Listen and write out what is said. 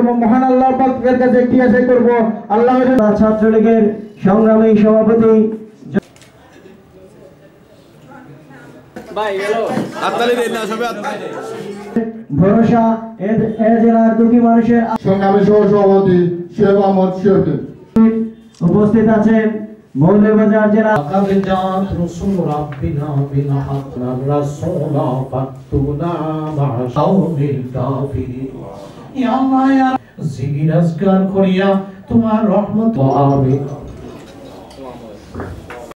মহান আল্লাহর পাকের কাছে একটি আশা করব, আল্লাহ ছাত্রলীগের সংগ্রামী সভাপতি ভরসা এ জেলার দুঃখী মানুষের সংগ্রামী সভাপতি শেখ আহমদ শফি উপস্থিত আছেন মৌলভীবাজার জেলা জিগির আজগার করিয়া তোমার রহমত আমিন।